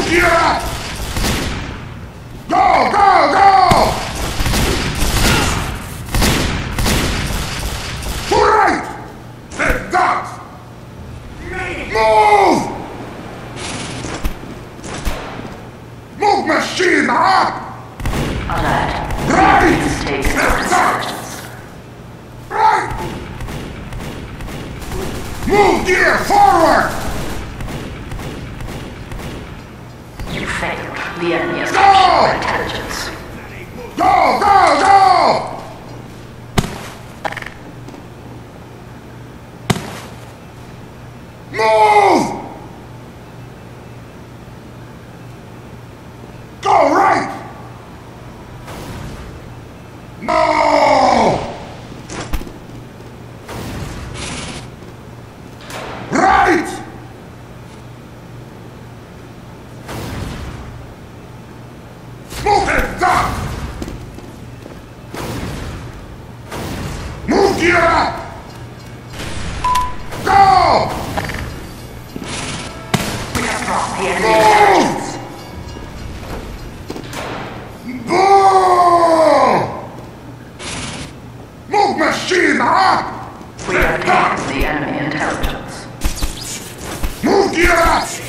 Move gear up! Go, go, go! To right! Take that! Move! Move machine up! Alert. Right! Take Take that! Right! Move gear forward! You failed. The enemy has Go! captured your intelligence. Go, go, go! Move! Go right! No! Right! Move it down! Move gear up! Go! We have dropped the enemy Move! intelligence. Boom! Move machine up! We have taken the enemy intelligence. Move gear up!